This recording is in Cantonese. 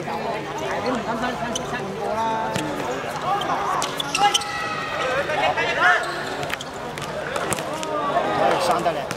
你唔敢三五個啦。生得靚。